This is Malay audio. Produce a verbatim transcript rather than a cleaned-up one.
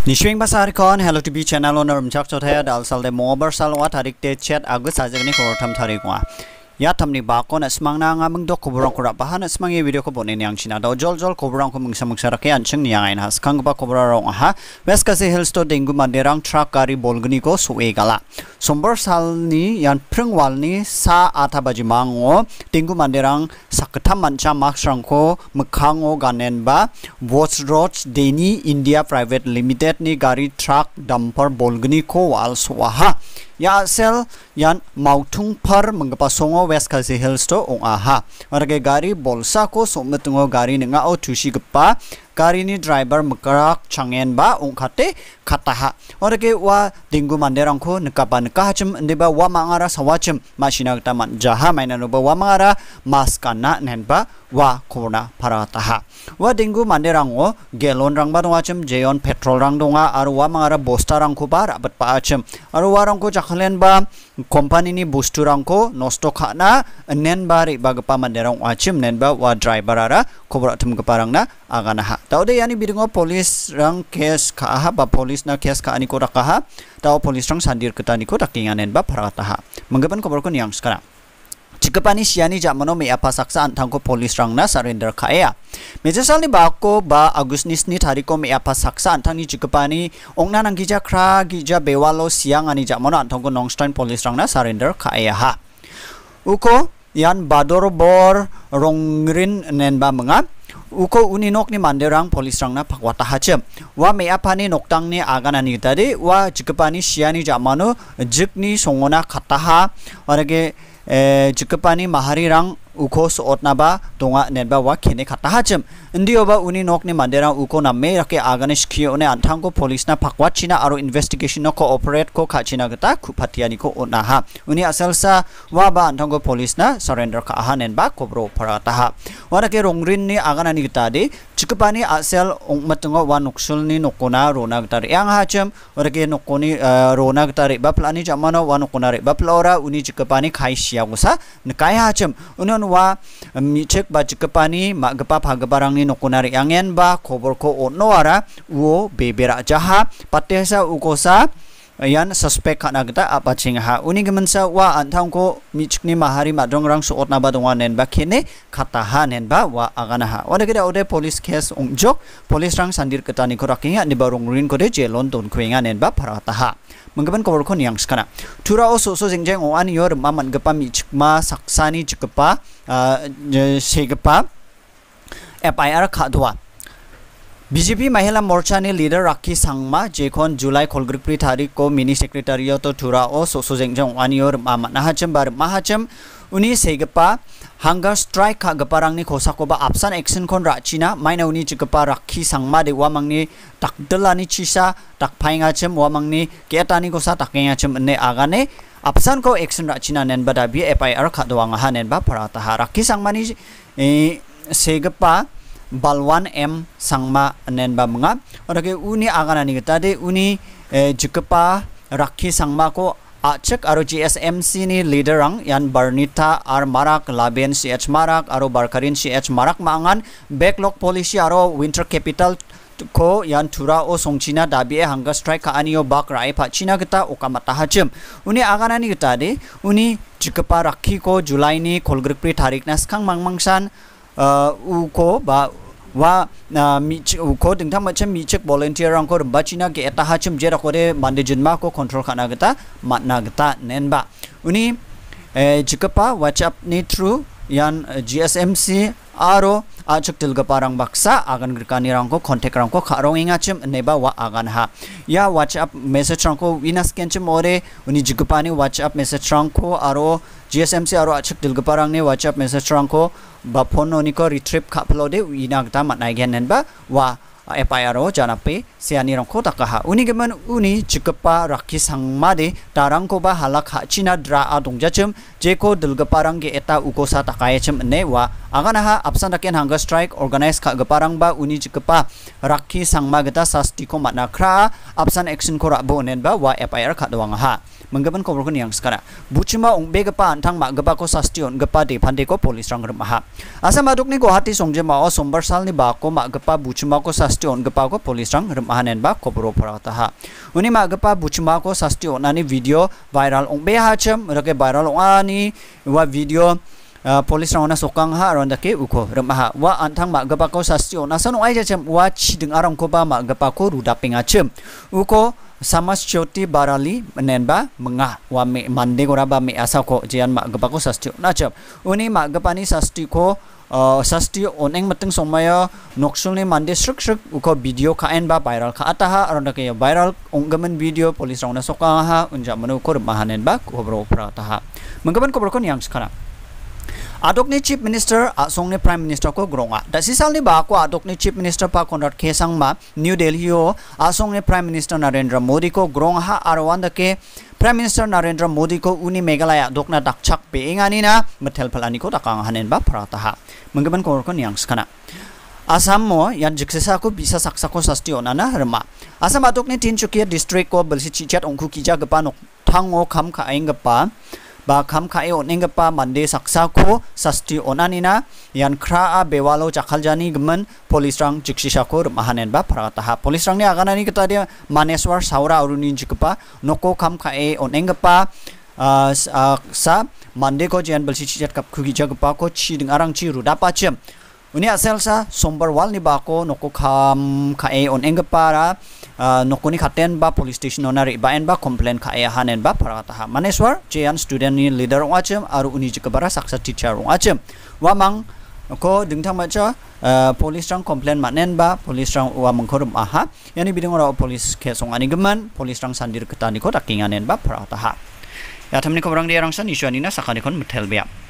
Nishwing basar kon hello to be channel on rum chak chot hai dal sal de mobar sal wat harik te chat agus sajagni ko tham thari kwa ya thamni ba kon asmang na nga mung dok ko borong ko ra bahan asmang ye video ko bonin yang china do jol jol ko borong ko mung samung sarak yan ching yang ain has khang ba ko borong ha west ka se hills to dengu manderang truck gari bolgni ko suwe gala sombar sal ni yan prungwal ni sa atha baji mango dengu manderang saktham mancha maksrang ko mukhango ganen ba watch roads deni india private limited ni gari truck dumper bolgni ko wal suwa ya sel yan mautung par mengapa songo west kasi hills to ong aha warga gari bolsa ko sometungo gari nga o tushi gepa gari ni driver mekarak changen ba ong khate khataha warga wa dinggu manderang ko nekapa nekahacem ndeba wa mangara sawacem masina ta man jaha mainano ba wa mangara maskana nenba wa corona parataha wa dinggu manderang o gelon rang ba dongacem jeon petrol rang donga aru wa mangara bosta rang ko bar abat pa acem aru warang ko khalen ba company ni busturang ko nosto khana nen bari bagapa manderang achim nen ba wa driver ara khobra thum kaparang na agana ha taude yani bidingo police rang case kha ha ba police na case ka ani ko rakaha tau police rang sandir ketani ko takingan nen ba parata ha menggapan khobor ko niang sekarang Cikapani siani jamano me apa saksa antangko polis rang na surrender kaya. Mejasal ni bako ba Agustus ni tariko me apa saksa antang ni cikapani ongna nang gija kra gija bewalo siang ani jamano antangko nongstein polis rang na surrender kaya ha. Uko yan bador bor rongrin nen ba menga uko uninok ni manderang polis rang na pakwata hacem wa me apa ni noktang ni agana ni tadi wa cikapani siani jamano jikni songona khataha warage Jikapani mahari rang uko sootna ba tonga nenba wa khene khata hacem ndio ba uni nok ni manderang uko na me rake aganish khio ne anthang ko police na phakwa china aro investigation no cooperate ko khachina gata khupatiani ko ona ha uni asalsa wa ba anthang ko police na surrender ka ha nenba kobro parata ha warake rongrin ni agana ni gata de Jikapani asel ongmatungo wa noksul ni nokona rona gata yang hacem warake nokoni rona gata re ba plani jamano wa nokona re ba plora uni Jikapani khai sia gusa nekai hacem unon wa micek ba Jikapani magapa phagabarang ni nokunari angen ba khobor ko ono ara wo bebera jaha patesa ukosa yan suspect kana gata apa chingha uni gemensa wa anthang ko michkni mahari madongrang sootna ba dongwa nen ba khene khataha nen ba wa agana ha ode geda ode police case ongjok police rang sandir ketani ko rakinga ni barong rin ko de jelon ton kwenga nen ba parataha menggapan kobor ko niang skana tura o so so jengjeng o an yor maman gapa michkma saksani jikpa segpa F I R khadwa B J P Mahila Morcha ni leader Rakhi Sangma jekon July Kolgripri tarik ko mini secretariat to tura o so so jengjeng o an yor maman nahacem bar mahacem uni segpa hunger strike ka gaparang ni khosako ba absan action kon rachina maina uni jikpa Rakhi Sangma de wamangni takdelani chisa takphainga chem wamangni ketani ko sa takenga chem ne agane absan ko action rachina nen bada bi F I R khadwa nga hanen ba parata ha Rakhi Sangma ni segpa Balwan M Sangma nen ba mga orake uni agana ni tade uni jikpa Rakhi Sangma ko Achek aro G S M C ni leader rang yan Barnita ar Marak Laben C H Marak aro Barkarin C H Marak mangan backlog policy aro winter capital ko yan tura o songchina dabi e hunger strike ka anio bak rai pa china gata okamata hachem uni agana ni gata de uni jikpa Rakhi ko July ni Kolgripri tarik nas khang mangmangsan uko ba wa mich uko dingtham macam michek volunteer rang ko bachina ke eta hachem jera kore mande jinma ko control khana gata matna gata nenba uni jikpa whatsapp ni through yan G S M C aro achak tilga parang baksa agan grikani rang ko contact rang ko kharong ingachem neba wa agan ha ya whatsapp message rang ko winas kenchem ore uni jikpani whatsapp message rang ko aro G S M C aro achak tilga parang ne whatsapp message rang ko ba phone oni ko retrieve khaplo de wina gta matnai gen nenba wa F I R o janape siani rang ko takaha uni geman uni jikpa Rakhi Sangma de tarang ko ba halak ha china dra a dongjachem jeko dilgaparang ge eta ukosa takayechem ne wa agana ha absan daken hunger strike organize kha gaparang ba uni jikpa Rakhi Sangma gata sasti ko matna kra absan action ko ra bo nen ba wa F I R khadwang ha menggapan ko berkon yang sekarang bucima ong be gapa antang mak gapa ko sastion gapa de pande ko polis rang rem ha asa maduk ni ko hati songje ma o sombar sal ni ba ko mak gapa bucima ko sastion sastion gepa ko polis rang remahanen ba kobro parataha uni ma gepa buchma ko sastion ani video viral ong be ha chem rake viral ong ani wa video Uh, polis rang na sokang ha aron dake uko remaha wa antang ma gapa ko sastion asan ai jam wa chi deng arang ko ba ma gapa ko ruda pengachem uko sama choti barali menenba menga wa me mande ko raba me asa ko jian ma gapa ko sastion na chem uni ma gapa ni sasti ko uh, sasti oneng mateng somaya noksul ni mande sruk sruk uko video kaen ba viral ka ataha aron dake viral onggamen video polis rang na sokang ha unja manu ko remahanen ba ko bro prataha menggaban ko berkon yang sekarang adok ni chief minister asong ni prime minister ko gronga da sisal ni ba ko adok ni chief minister pa konrat khesang ma new delhi ho asong ni prime minister narendra modi ko grong ha arwan da ke prime minister narendra modi ko uni meghalaya dokna dakchak pe engani na metel phalani ko takang hanen ba prata ha menggaban ko ko yang skana Asam mo yan jiksesa ko bisa saksa ko sastion ana rema asam adok ni Tinsukia district ko belsi chichat ongku kija gapa nok thango kham kha aing gapa ba kham khae onenga pa mande saksa ko sasti onanina yan khra a bewalo chakhaljani gman polis rang jiksisa ko mahanen ba parata ha polis rang ni aganani kata dia maneswar saura uruni jikpa noko kham khae onenga pa sa mande ko jan belsi chichat kap khugi jagpa ko chi ding arang chi ruda pa chem uni aselsa sombar wal ni ba ko noko kham khae onenga para nokoni khaten ba police station onari ba en ba complain kha ya hanen ba parata ha maneswar chean student ni leader wachem aru uni jikabara saksa teacher wachem wamang ko dingthang macha police rang complain manen ba police rang wa mangkhorum aha yani biding ora police kesong ani geman police rang sandir ketani ko takinganen ba parata ha ya thamni ko rang dia rang san iswani na sakani kon metel bia